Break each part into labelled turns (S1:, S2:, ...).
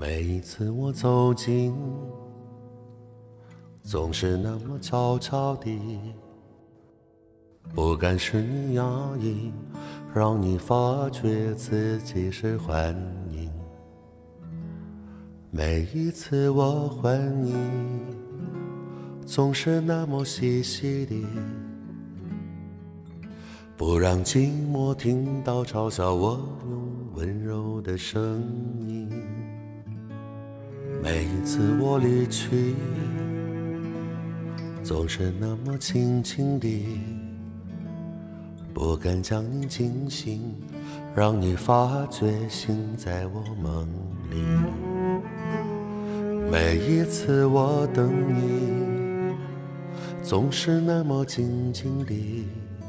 S1: 每一次我走近，总是那么悄悄地，不敢使你压抑，让你发觉自己是幻影。每一次我唤你，总是那么细细地，不让寂寞听到嘲笑我用温柔的声音。每一次我离去，总是那么轻轻地，不敢将你惊醒，让你发觉醒在我梦里。每一次我等你，总是那么静静地，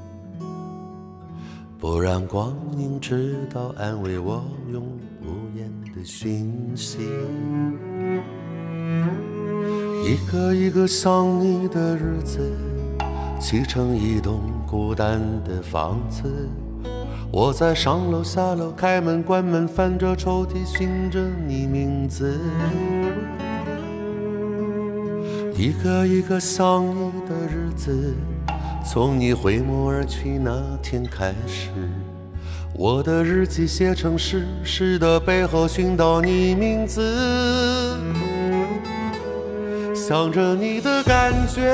S1: 不让光阴知道，安慰我用无言的讯息。一个一个想你的日子，砌成一栋孤单的房子，我在上楼下楼，开门关门，翻着抽屉，寻着你名字。一个一个想你的日子，从你回眸而去那天开始，我的日记写成诗，诗的背后寻到你名字。想着你的感觉，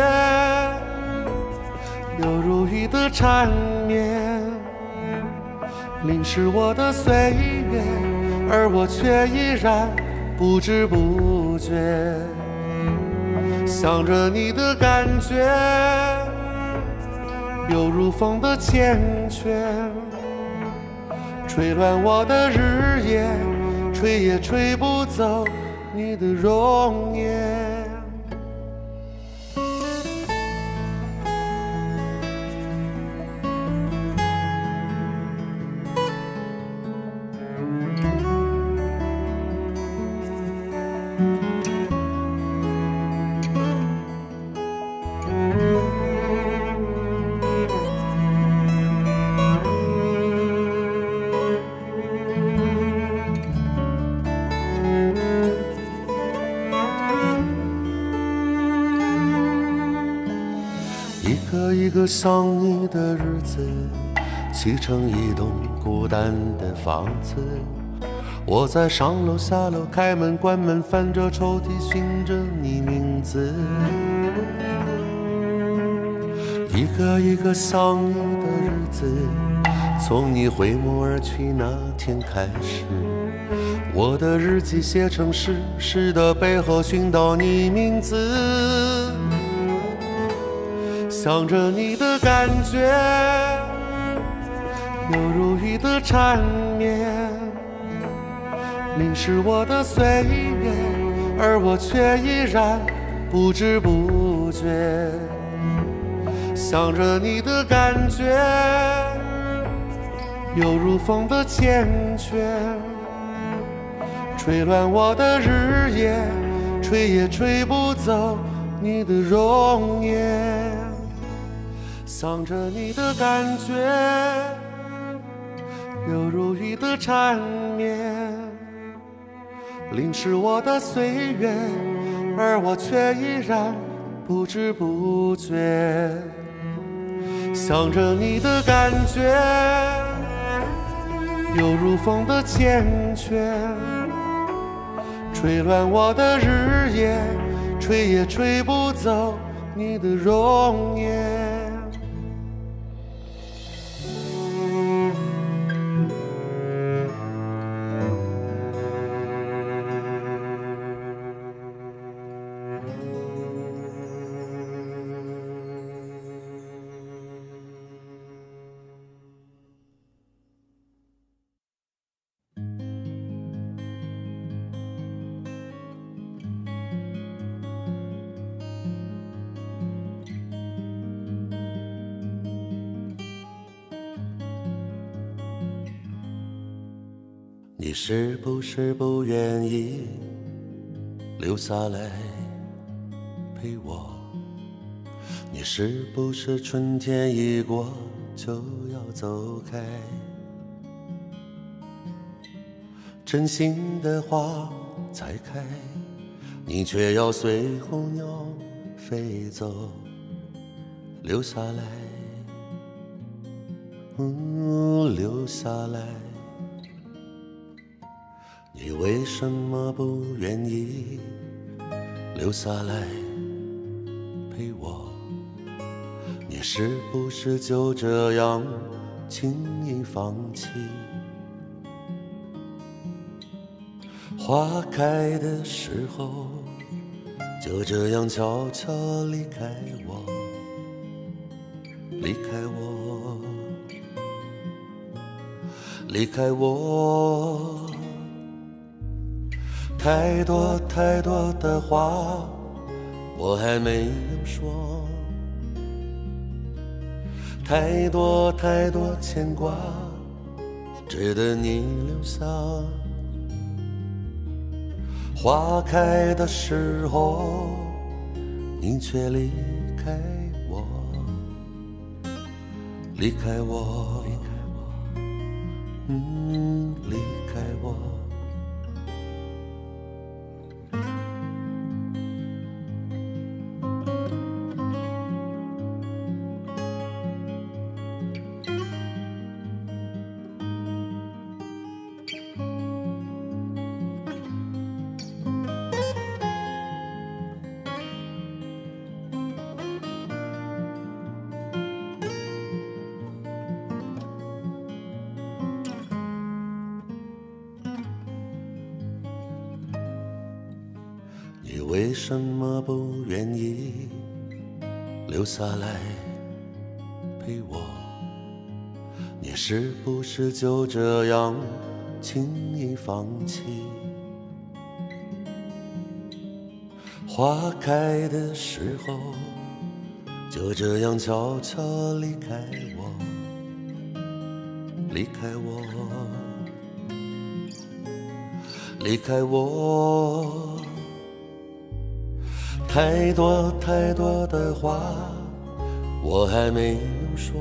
S1: 有如雨的缠绵，淋湿我的岁月，而我却依然不知不觉。想着你的感觉，犹如风的缱绻，吹乱我的日夜，吹也吹不走你的容颜。一个想你的日子，砌成一栋孤单的房子，我在上楼下楼，开门关门，翻着抽屉，寻着你名字。一个一个想你的日子，从你回眸而去那天开始，我的日记写成诗，诗的背后寻到你名字。想着你的感觉，犹如雨的缠绵，淋湿我的岁月，而我却依然不知不觉。想着你的感觉，犹如风的缱绻，吹乱我的日夜，吹也吹不走你的容颜。想着你的感觉，犹如雨的缠绵，淋湿我的岁月，而我却依然不知不觉。想着你的感觉，犹如风的缱绻，吹乱我的日夜，吹也吹不走你的容颜。你是不是不愿意留下来陪我？你是不是春天一过就要走开？真心的话才开，你却要随候鸟飞走，留下来，留下来。你为什么不愿意留下来陪我？你是不是就这样轻易放弃？花开的时候，就这样悄悄离开我，离开我，离开我。太多太多的话，我还没有说，太多太多牵挂，值得你留下。花开的时候，你却离开我，离开我，离开我。你为什么不愿意留下来陪我？你是不是就这样轻易放弃？花开的时候，就这样悄悄离开我，离开我，离开我。太多太多的话，我还没有说，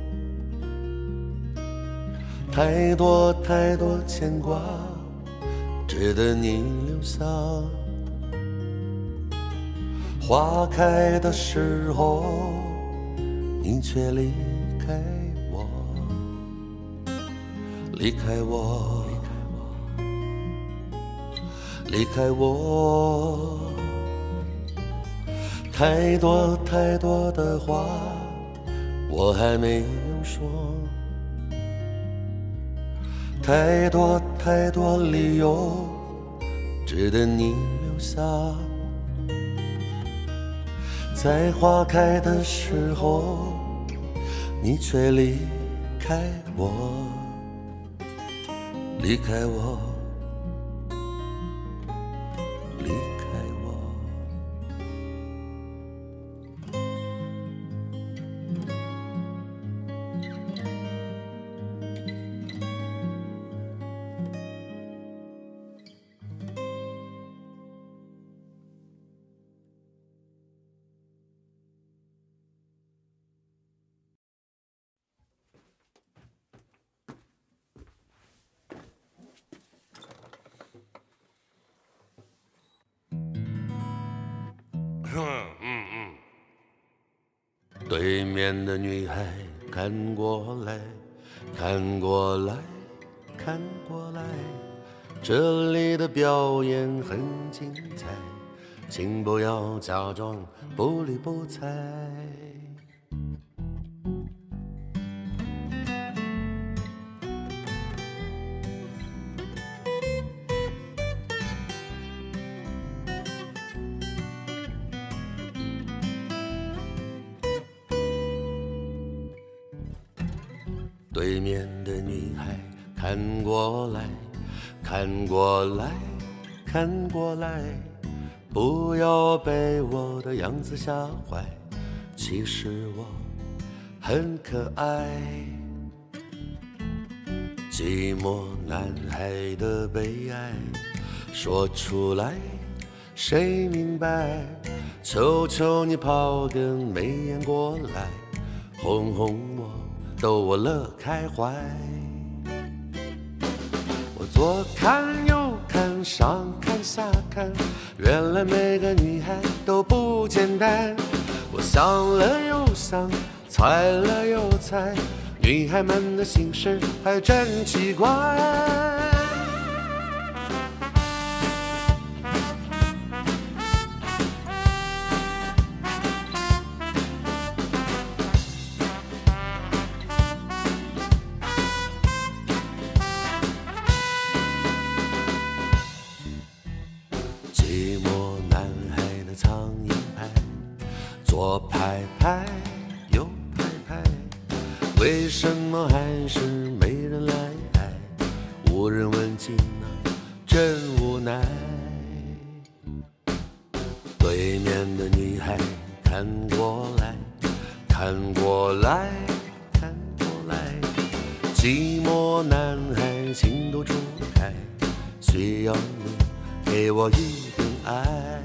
S1: 太多太多牵挂，值得你留下。花开的时候，你却离开我，离开我，离开我。太多太多的话，我还没有说，太多太多理由，值得你留下。在花开的时候，你却离开我，离开我，离开我。对面的女孩看过来，看过来，看过来，这里的表演很精彩，请不要假装不理不睬。对面的女孩看过来，看过来，看过来，不要被我的样子吓坏，其实我很可爱。寂寞男孩的悲哀说出来谁明白？求求你抛个媚眼过来，哄哄我，逗我乐开怀。我左看右看，上看下看，原来每个女孩都不简单。我想了又想，猜了又猜，女孩们的心事还真奇怪。寂寞男孩的苍蝇拍，左拍拍右拍拍，为什么还是没人来爱？无人问津啊，真无奈。对面的女孩看过来，看过来，看过来，寂寞男孩情窦初开，需要你给我一点爱。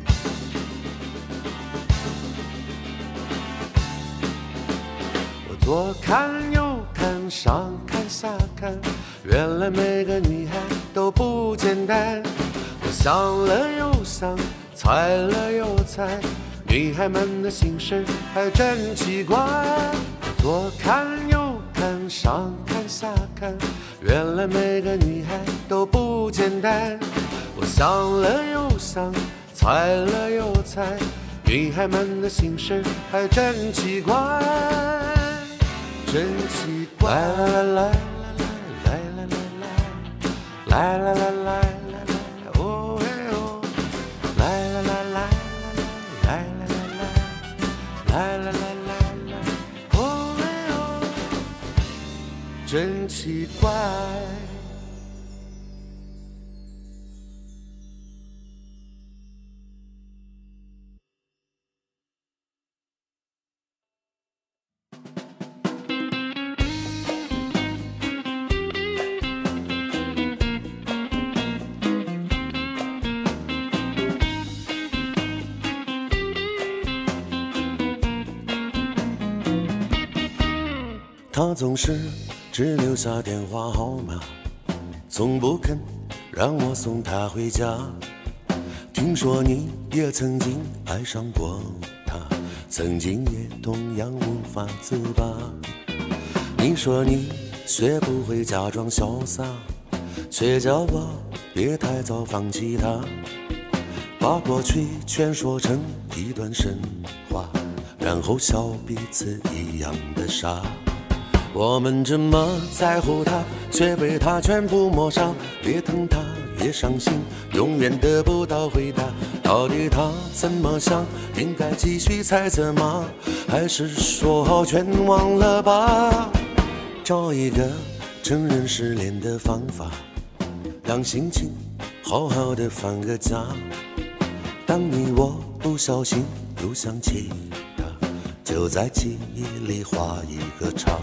S1: 我左看右看，上看下看，原来每个女孩都不简单。我想了又想，猜了又猜，女孩们的心事还真奇怪。我左看右看，上看下看，原来每个女孩都不简单。我想了又想，猜了又猜，女孩们的心事还真奇怪，真奇怪。来来来来来来来来来来来来，哦嘿哦，来来来来来来来来来来来来，哦嘿哦，真奇怪。他总是只留下电话号码，从不肯让我送他回家。听说你也曾经爱上过他，曾经也同样无法自拔。你说你学不会假装潇洒，却叫我别太早放弃他，把过去全说成一段神话，然后笑彼此一样的傻。我们这么在乎他，却被他全部抹杀，越疼他越伤心，永远得不到回答。到底他怎么想？应该继续猜测吗？还是说好全忘了吧？找一个承认失恋的方法，让心情好好的放个假。当你我不小心又想起他，就在记忆里画一个叉。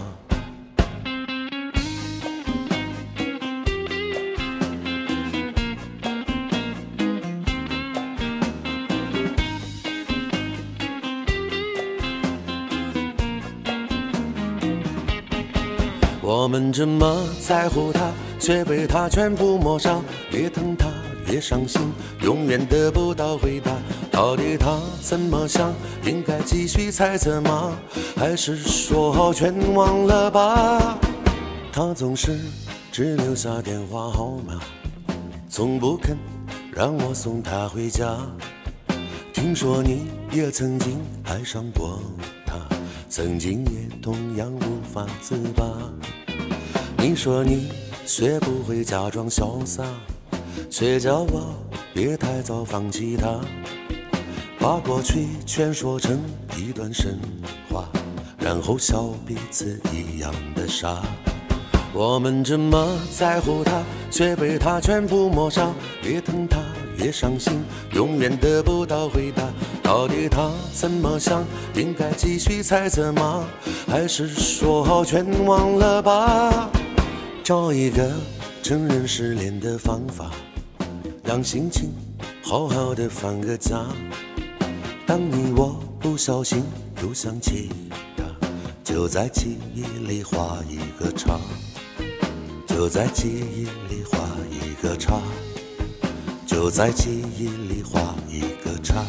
S1: 我们这么在乎他，却被他全部抹杀，越疼他越伤心，永远得不到回答。到底他怎么想？应该继续猜测吗？还是说好全忘了吧？他总是只留下电话号码，从不肯让我送他回家。听说你也曾经爱上过他，曾经也同样无法自拔。你说你学不会假装潇洒，却叫我别太早放弃他，把过去全说成一段神话，然后笑彼此一样的傻。我们这么在乎他，却被他全部抹杀，越疼他越伤心，永远得不到回答。到底他怎么想？应该继续猜测吗？还是说好全忘了吧？找一个承认失恋的方法，让心情好好的放个假。当你我不小心又想起他，就在记忆里画一个叉，就就在记忆里画一个叉，就在记忆里画一个叉。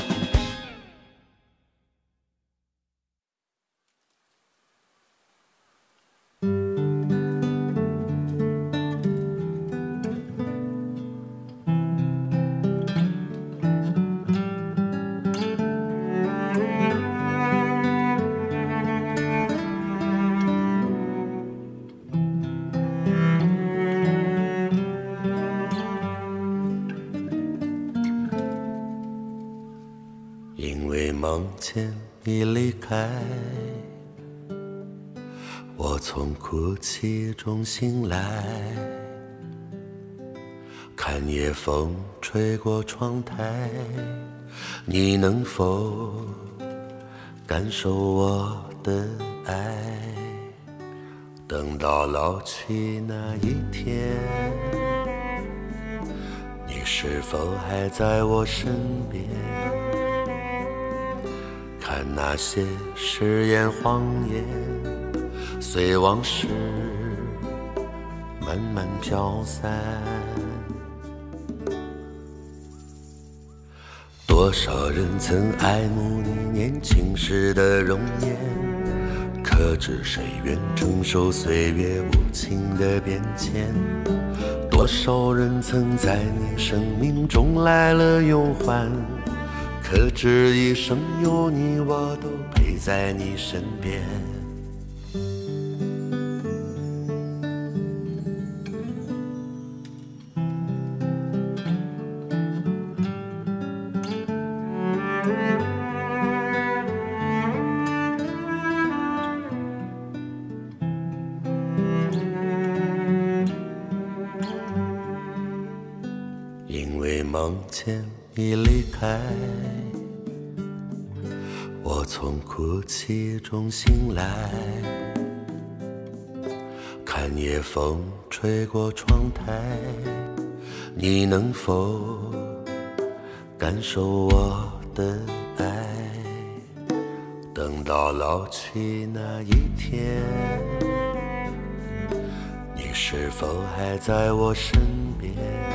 S1: 因为梦见你离开，我从哭泣中醒来，看夜风吹过窗台，你能否感受我的爱？等到老去那一天，你是否还在我身边？看那些誓言谎言，随往事慢慢飘散。多少人曾爱慕你年轻时的容颜，可知谁愿承受岁月无情的变迁？多少人曾在你生命中来了又还，可知一生有你，我都陪在你身边。因为梦见你离开，我从哭泣中醒来，看夜风吹过窗台，你能否感受我的爱？等到老去那一天，你是否还在我身边？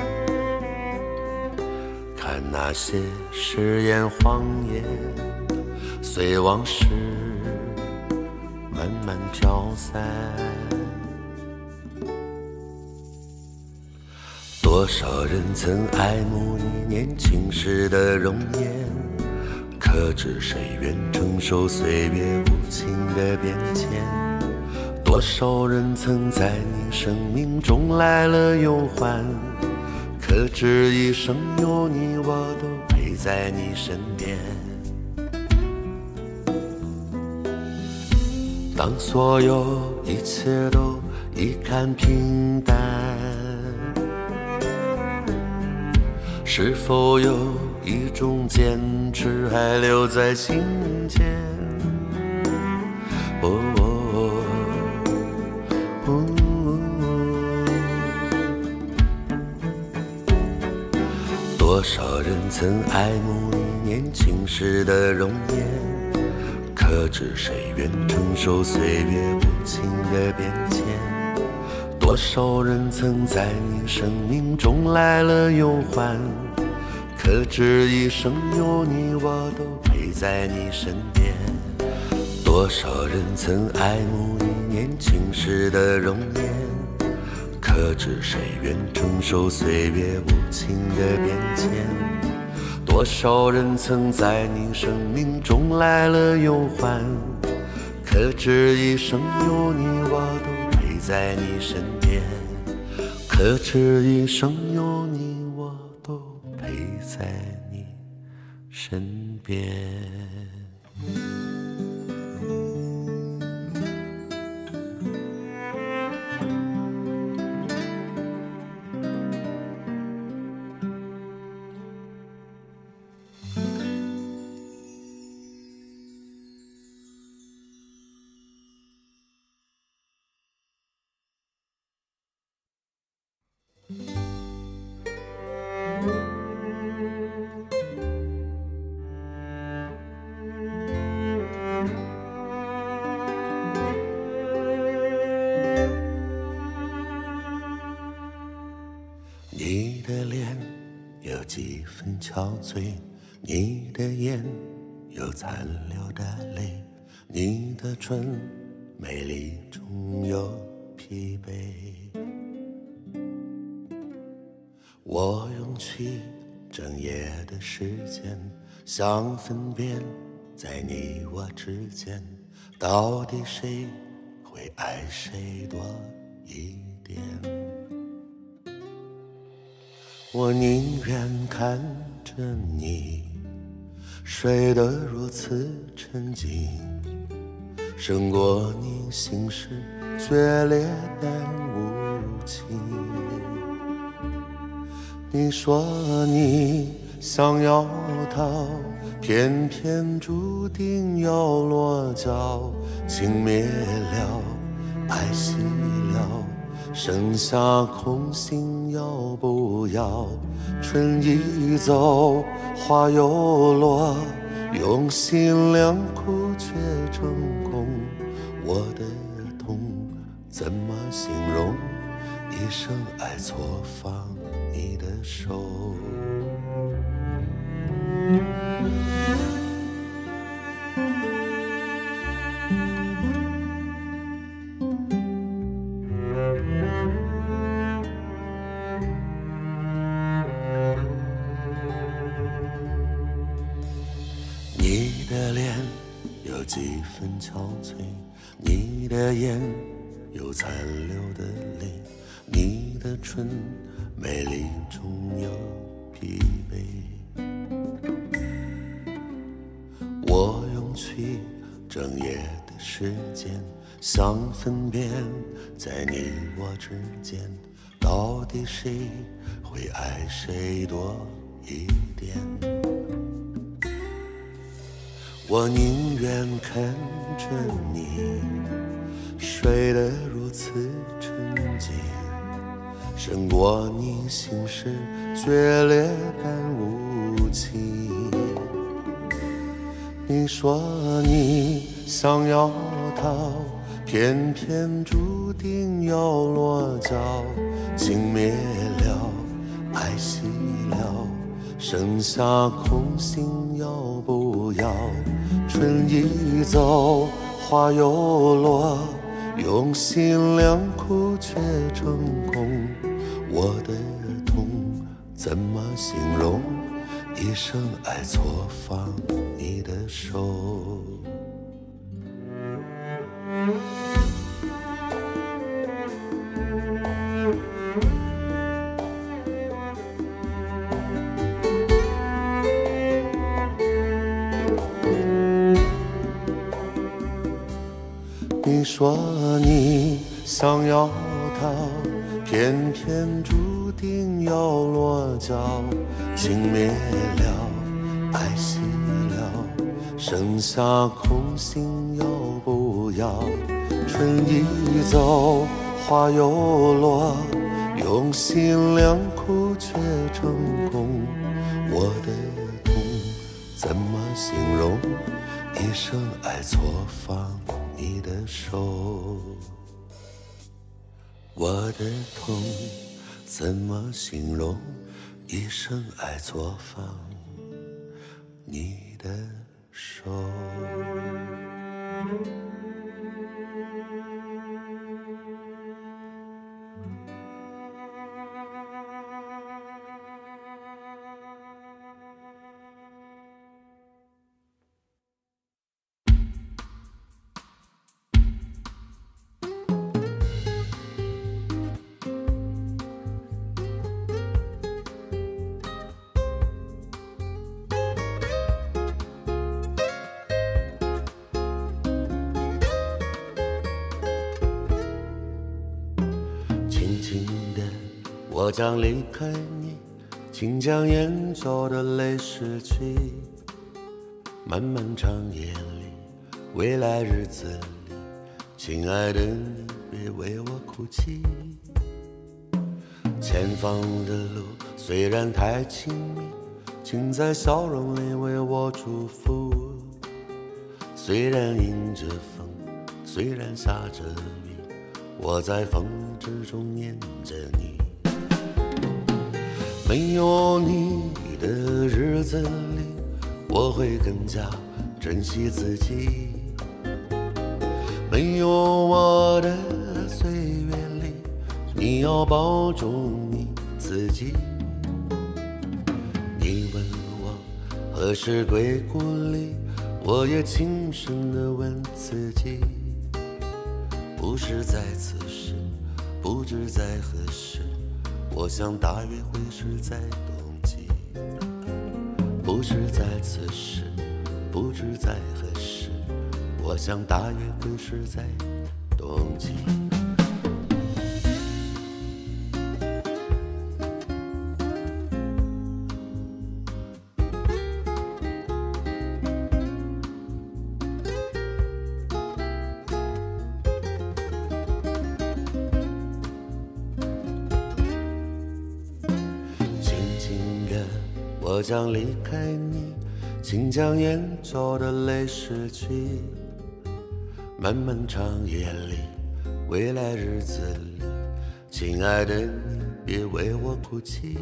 S1: 看那些誓言谎言，随往事慢慢飘散。多少人曾爱慕你年轻时的容颜，可知谁愿承受岁月无情的变迁？多少人曾在你生命中来了又还，可知一生有你，我都陪在你身边。当所有一切都已看平淡，是否有一种坚持还留在心间？多少人曾爱慕你年轻时的容颜，可知谁愿承受岁月无情的变迁？多少人曾在你生命中来了又还，可知一生有你，我都陪在你身边。多少人曾爱慕你年轻时的容颜，可知谁愿承受岁月无情的变迁？多少人曾在你生命中来了又还，可知一生有你，我都陪在你身边。可知一生有你，我都陪在你身边。 憔悴，你的眼有残留的泪，你的唇美丽中有疲惫。我用去整夜的时间，想分辨在你我之间，到底谁会爱谁多一点。我宁愿看着你睡得如此沉静，胜过你行事决裂般无情。你说你想要逃，偏偏注定要落脚，情灭了，爱熄了，剩下空心要不要？春已走，花又落，用心良苦却成空。我的痛怎么形容？一生爱错放你的手。你的脸有几分憔悴，你的眼有残留的泪，你的唇美丽中有疲惫。我用去整夜的时间，想分辨在你我之间，到底谁会爱谁多一点。我宁愿看着你睡得如此沉静，胜过你行事决裂般无情。你说你想要逃，偏偏注定要落脚，情灭了，爱熄了，剩下空心要不要？春已走，花又落，用心良苦却成空。我的痛怎么形容？一生爱错放你的手。你说你想要逃，偏偏注定要落脚，情灭了，爱熄了，剩下空心要不要？春已走，花又落，用心良苦却成空。我的痛怎么形容？一生爱错放你的手。我的痛怎么形容？一生爱错放你的手。我将离开你，请将眼角的泪拭去。漫漫长夜里，未来日子里，亲爱的你，别为我哭泣。前方的路虽然太亲密，请在笑容里为我祝福。虽然迎着风，虽然下着雨，我在风雨之中念着你。没有你的日子里，我会更加珍惜自己。没有我的岁月里，你要保重你自己。你问我何时归故里，我也轻声地问自己，不是在此时，不知在何时，我想大约会是在冬季。不是在此时，不知在何时，我想大约会是在冬季。我将离开你，请将眼角的泪拭去。漫漫长夜里，未来日子里，亲爱的你，别为我哭泣。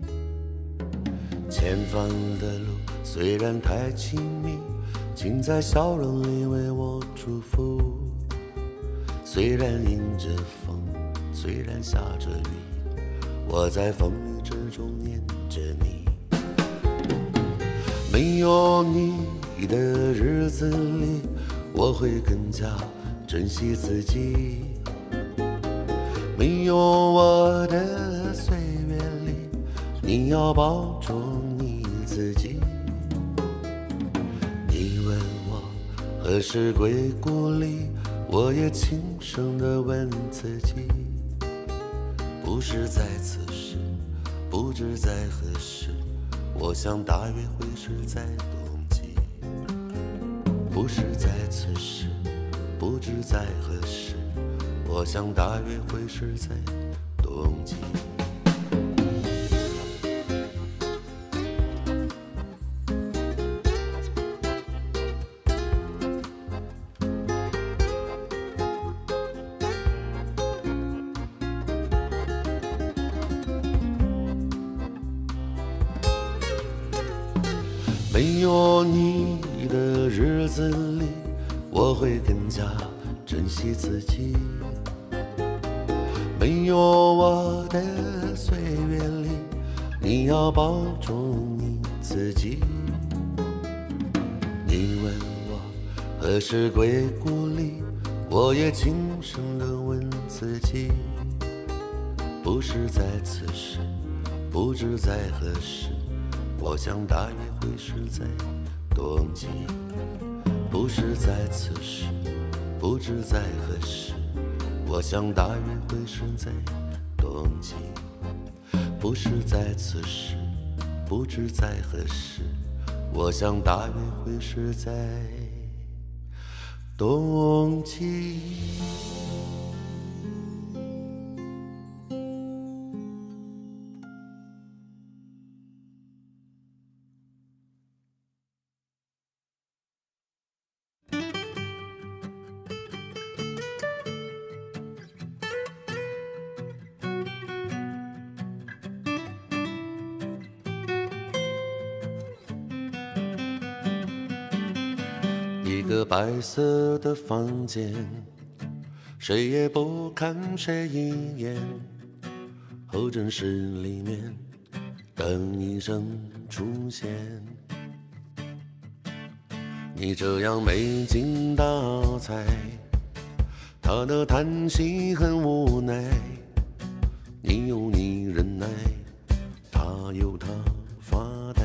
S1: 前方的路虽然太亲密，请在笑容里为我祝福。虽然迎着风，虽然下着雨，我在风雨之中念着你。没有你的日子里，我会更加珍惜自己。没有我的岁月里，你要保重你自己。你问我何时归故里，我也轻声地问自己，不是在此时，不知在何时，我想大约会是在冬季。不是在此时，不知在何时，我想大约会是在冬季。没有你的日子里，我会更加珍惜自己。没有我的岁月里，你要保重你自己。你问我何时归故里，我也轻声地问自己，不是在此时，不知在何时，我想大约会是在冬季。不是在此时，不知在何时，我想大约会是在冬季。不是在此时，不知在何时，我想大约会是在冬季。一个白色的房间，谁也不看谁一眼。候诊室里面等医生出现，你这样没精打采，他的叹息很无奈。你有你忍耐，他有他发呆。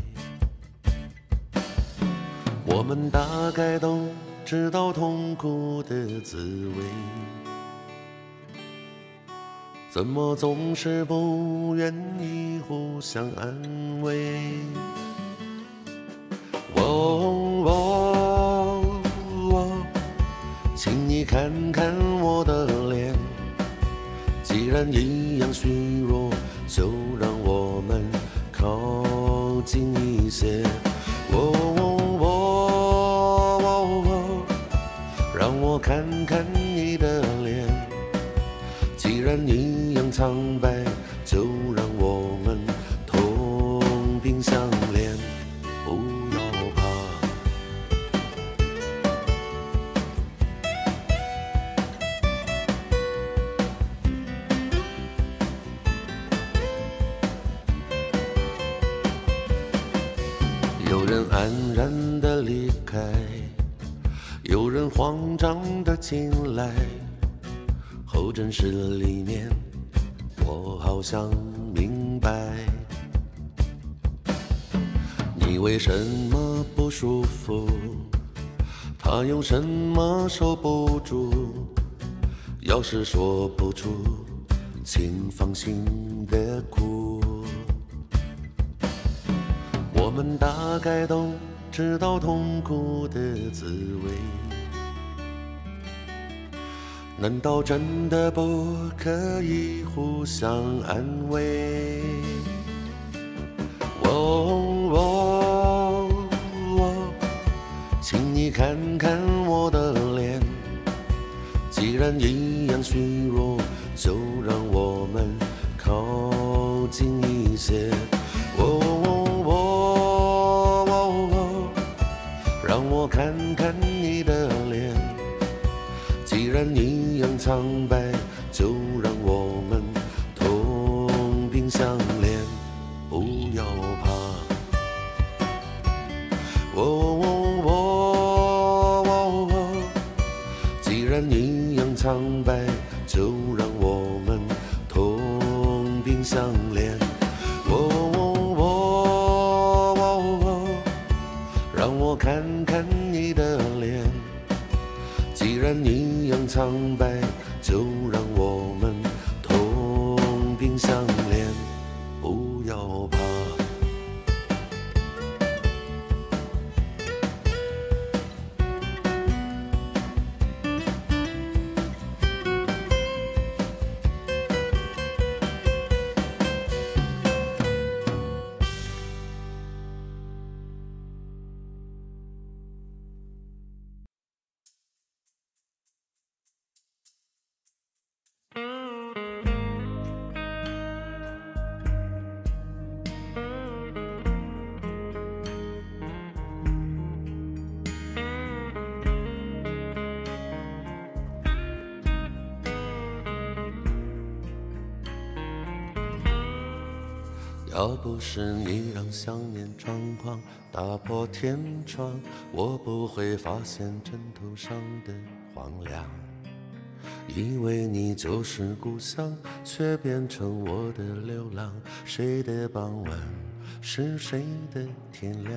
S1: 我们大概都知道痛苦的滋味，怎么总是不愿意互相安慰？请你看看我的脸，既然一样虚弱，就让我们靠近一些。让我看看你的脸，既然一样苍白，就让我们同频相安然的离开，有人慌张的进来，候诊室里面我好像明白，你为什么不舒服，他有什么守不住，要是说不出，请放心的哭。我们大概都知道痛苦的滋味，难道真的不可以互相安慰？请你看看我的脸，既然一样虚弱，就让我们靠近一些。让我看看你的脸，既然一样苍白，就让我们同病相怜，不要怕。既然一样苍白，就让我们同病相怜。让我看看你的脸，既然一样苍白，就让我们同病相怜，不要怕。要不是你让想念猖狂打破天窗，我不会发现枕头上的荒凉。以为你就是故乡，却变成我的流浪。谁的傍晚是谁的天亮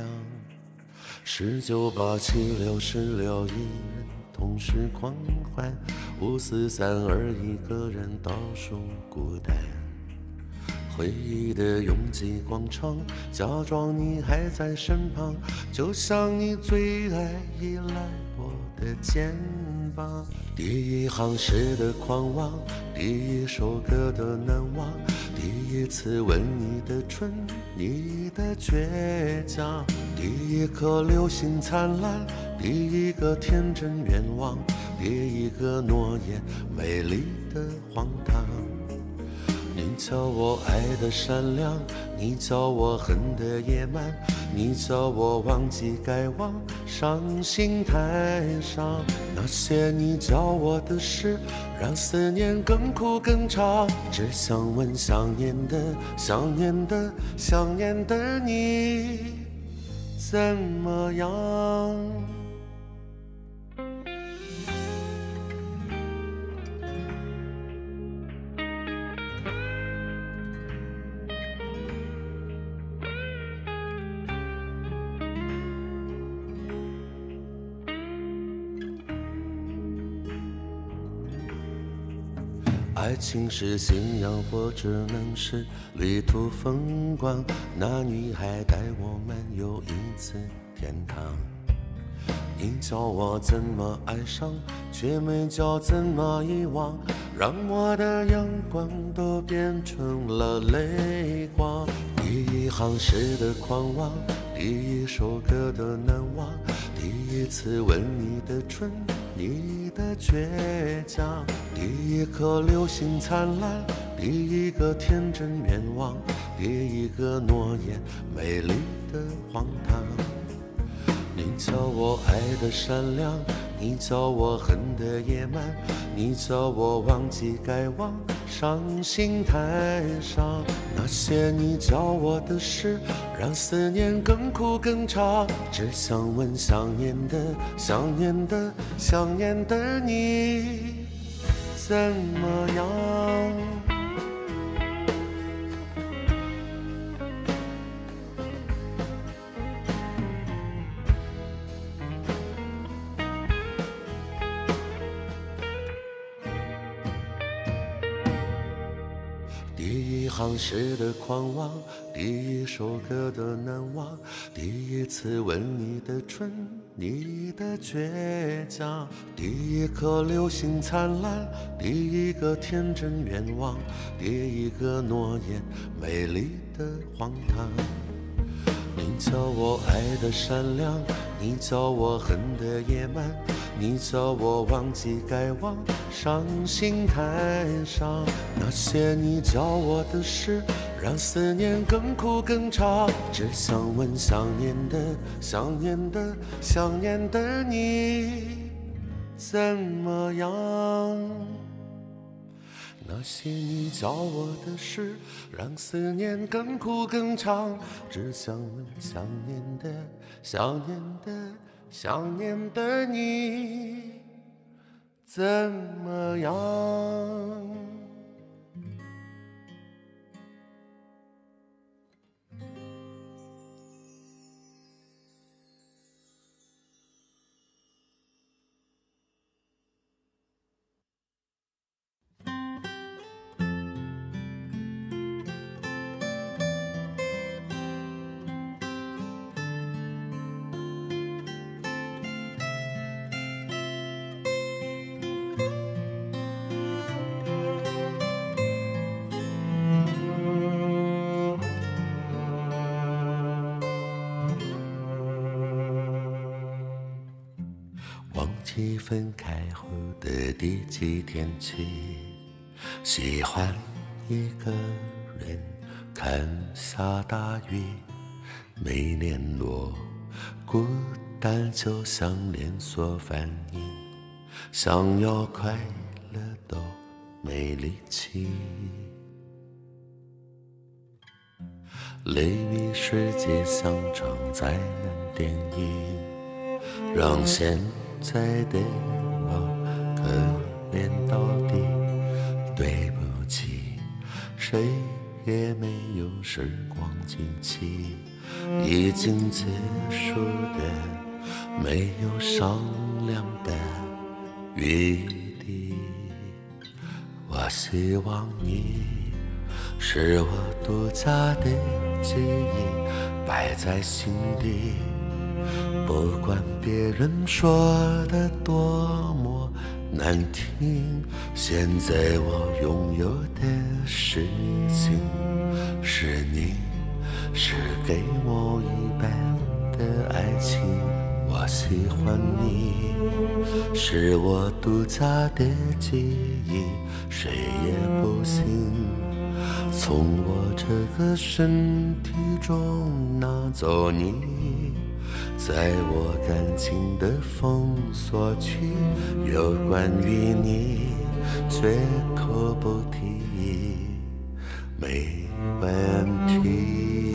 S1: ？19、8、7、6、16，一人同时狂欢。5、4、3、2，一个人倒数孤单。回忆的拥挤广场，假装你还在身旁，就像你最爱依赖我的肩膀。第一行诗的狂妄，第一首歌的难忘，第一次吻你的唇，你的倔强，第一颗流星灿烂，第一个天真愿望，第一个诺言，美丽的荒唐。你叫我爱的善良，你叫我恨的野蛮，你叫我忘记该忘，伤心太伤。那些你教我的事，让思念更苦更长。只想问想念的、想念的、想念的你怎么样？爱情是信仰，或只能是旅途风光。那女孩带我漫游一次天堂。你教我怎么爱上，却没教怎么遗忘，让我的阳光都变成了泪光。第一行诗的狂妄，第一首歌的难忘，第一次吻你的唇，你的倔强，第一颗流星灿烂，第一个天真愿望，第一个诺言，美丽的荒唐。你教我爱的善良，你教我恨的野蛮，你教我忘记该忘， 上心台上，那些你教我的事，让思念更苦更长。只想问想念的、想念的、想念的你怎么样？第一行诗的狂妄，第一首歌的难忘，第一次吻你的唇，你的倔强，第一颗流星灿烂，第一个天真愿望，第一个诺言，美丽的荒唐。你教我爱的善良，你教我恨的野蛮，你教我忘记该忘上心台上。那些你教我的事，让思念更苦更长。只想问想念的、想念的、想念的你怎么样？那些你教我的事，让思念更苦更长。只想问想念的、想念的、想念的你怎么样？忘记分开后的第几天起，喜欢一个人看下大雨，没联络，孤单就像连锁反应，想要快乐都没力气。泪与世界像场灾难电影，让现在的我可怜到底。对不起，谁也没有时光机器，已经结束的没有商量的余地。我希望你是我独家的记忆，摆在心底，不管别人说的多么难听。现在我拥有的事情是你，是给我一半的爱情。我喜欢你，是我独家的记忆，谁也不行从我这个身体中拿走你，在我感情的封锁区，有关于你绝口不提，没问题。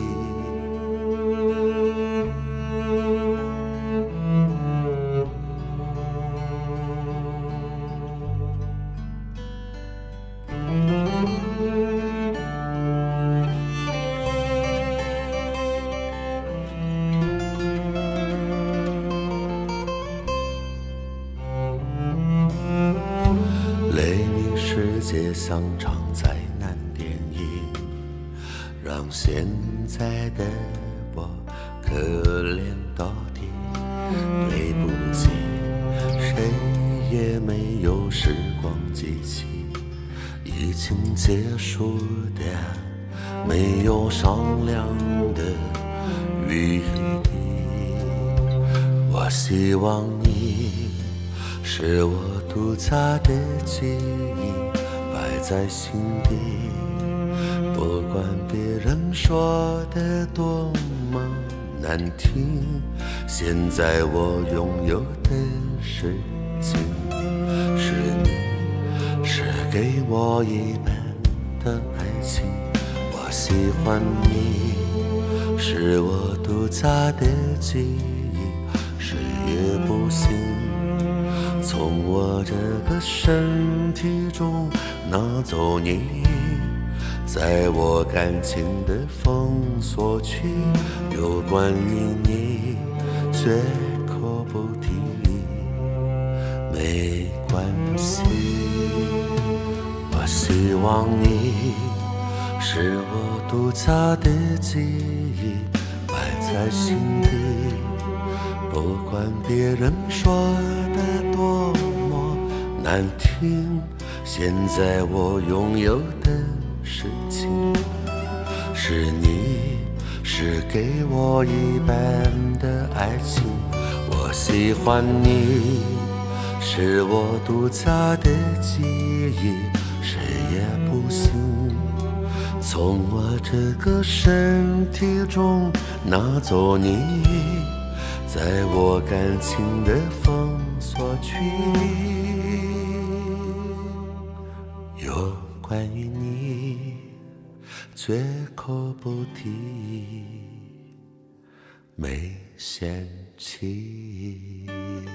S1: 界像场灾难电影，让现在的我可怜到底。对不起，谁也没有时光机器，已经结束的没有商量的余地。我希望你是我独家的记忆，摆在心底，不管别人说的多么难听。现在我拥有的事情是你，是给我一半的爱情。我喜欢你，是我独家的记忆，谁也不行从我这个身体中拿走你，在我感情的封锁区，有关于你绝口不提。没关系，我希望你是我独家的记忆，摆在心底，不管别人说的多么难听，现在我拥有的事情是你，是给我一半的爱情。我喜欢你，是我独家的记忆，谁也不行从我这个身体中拿走你，在我感情的封锁区，有关于你绝口不提，没嫌弃。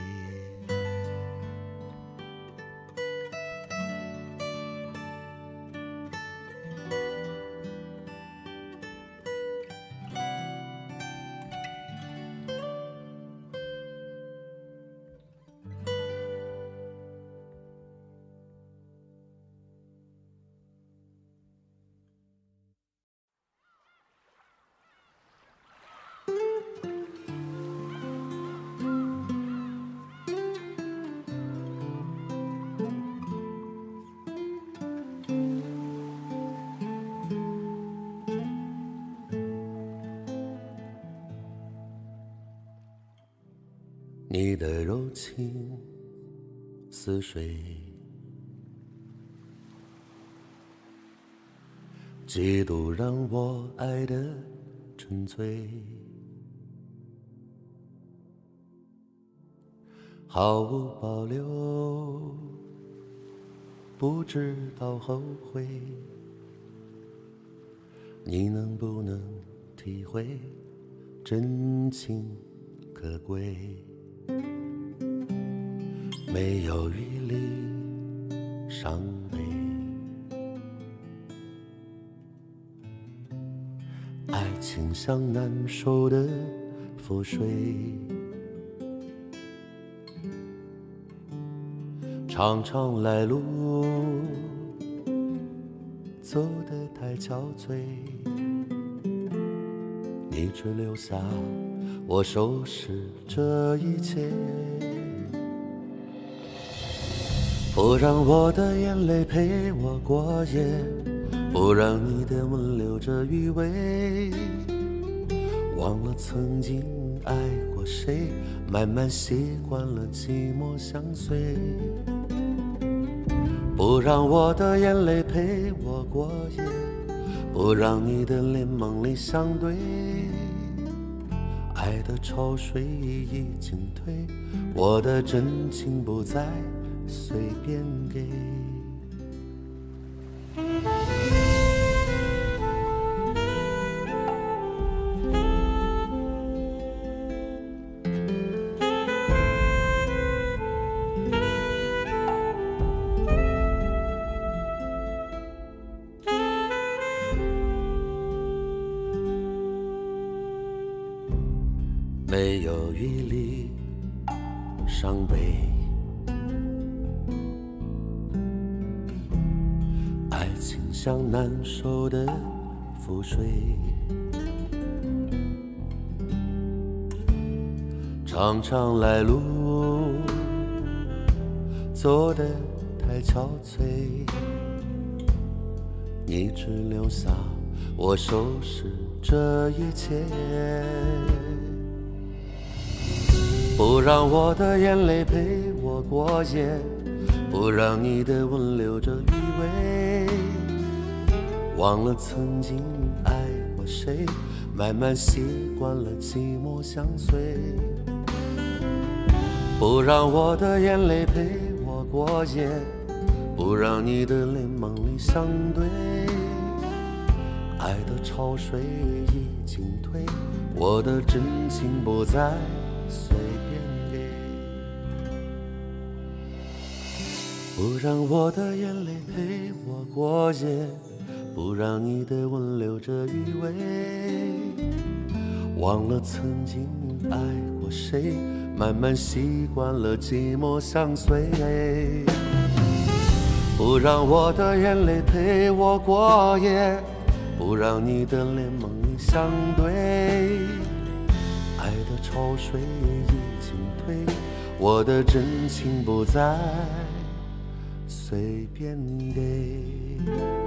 S1: 你的柔情似水，几度让我爱得沉醉，毫无保留，不知道后悔。你能不能体会真情可贵？没有余力伤悲，爱情像难收的覆水，常常来路走得太憔悴，你只留下我收拾这一切，不让我的眼泪陪我过夜，不让你的吻留着余味，忘了曾经爱过谁，慢慢习惯了寂寞相随，不让我的眼泪陪我过夜，不让你的脸梦里相对，爱的潮水已经退，我的真情不再随便给。没有余力伤悲，爱情像难收的覆水，常常来路走得太憔悴，你只留下我收拾这一切，不让我的眼泪陪我过夜，不让你的吻留着余味，忘了曾经爱过谁，慢慢习惯了寂寞相随，不让我的眼泪陪我过夜，不让你的脸梦里相对， 爱的潮水已经退，我的真情不再随便给。不让我的眼泪陪我过夜，不让你的吻留着余味，忘了曾经爱过谁，慢慢习惯了寂寞相随。不让我的眼泪陪我过夜，不让你的脸梦里相对，爱的潮水已经退，我的真情不再随便给。